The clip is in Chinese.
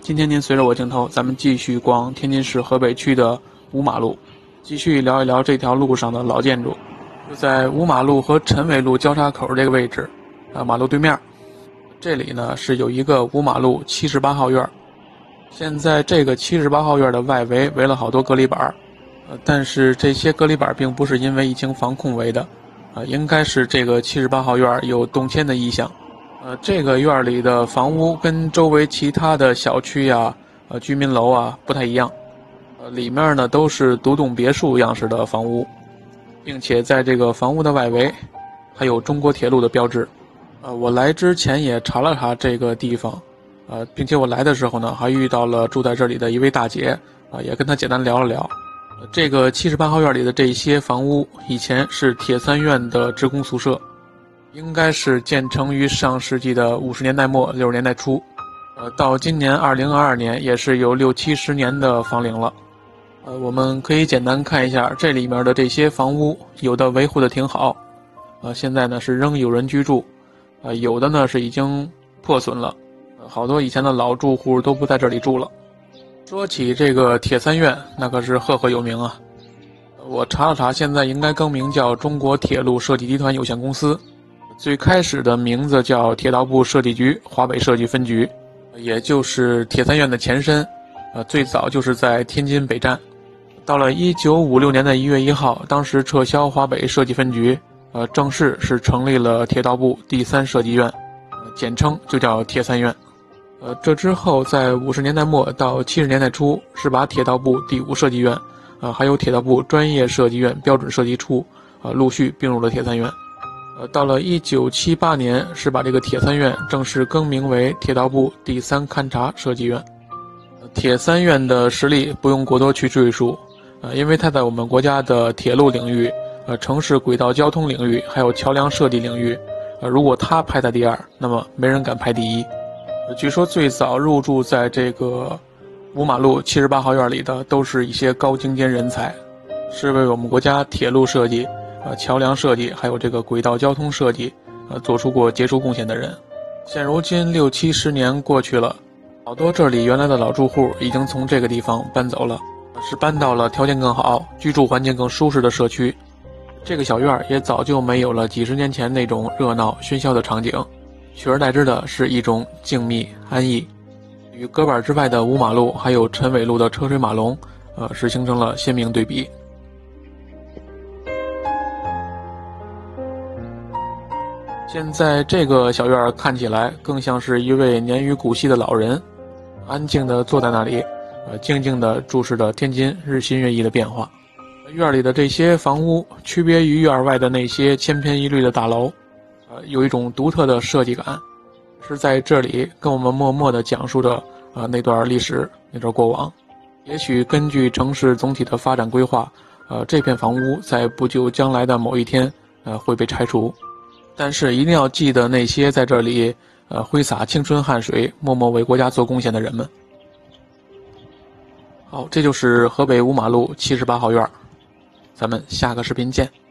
今天您随着我镜头，咱们继续逛天津市河北区的五马路，继续聊一聊这条路上的老建筑。就在五马路和陈伟路交叉口这个位置，马路对面，这里呢是有一个五马路78号院。现在这个78号院的外围围了好多隔离板，但是这些隔离板并不是因为疫情防控围的，应该是这个78号院有动迁的意向。这个院里的房屋跟周围其他的小区啊、居民楼啊不太一样，里面呢都是独栋别墅样式的房屋，并且在这个房屋的外围还有中国铁路的标志。我来之前也查了查这个地方，并且我来的时候呢还遇到了住在这里的一位大姐，也跟她简单聊了聊。这个78号院里的这些房屋以前是铁三院的职工宿舍。应该是建成于上世纪的50年代末60年代初，到今年2022年也是有60-70年的房龄了。我们可以简单看一下这里面的这些房屋，有的维护的挺好，现在呢是仍有人居住，有的呢是已经破损了，好多以前的老住户都不在这里住了。说起这个铁三院，那可是赫赫有名啊。我查了查，现在应该更名叫中国铁路设计集团有限公司。最开始的名字叫铁道部设计局华北设计分局，也就是铁三院的前身。最早就是在天津北站。到了1956年的1月1号，当时撤销华北设计分局，正式是成立了铁道部第3设计院，简称就叫铁三院。这之后在50年代末到70年代初，是把铁道部第5设计院，还有铁道部专业设计院标准设计处，陆续并入了铁三院。到了1978年，是把这个铁三院正式更名为铁道部第3勘察设计院。铁三院的实力不用过多去赘述，因为它在我们国家的铁路领域、城市轨道交通领域，还有桥梁设计领域，如果它排在第2，那么没人敢排第1。据说最早入住在这个五马路78号院里的，都是一些高精尖人才，是为我们国家铁路设计、桥梁设计还有这个轨道交通设计做出过杰出贡献的人。现如今60-70年过去了，好多这里原来的老住户已经从这个地方搬走了，是搬到了条件更好、居住环境更舒适的社区。这个小院也早就没有了几十年前那种热闹喧嚣的场景，取而代之的是一种静谧安逸。与隔板之外的五马路还有陈伟路的车水马龙，是形成了鲜明对比。现在这个小院看起来更像是一位年逾古稀的老人，安静地坐在那里，静静地注视着天津日新月异的变化。院里的这些房屋区别于院外的那些千篇一律的大楼，有一种独特的设计感，是在这里跟我们默默地讲述着那段历史、那段过往。也许根据城市总体的发展规划，这片房屋在不久将来的某一天会被拆除。但是一定要记得那些在这里挥洒青春汗水、默默为国家做贡献的人们。好，这就是河北五马路78号院，咱们下个视频见。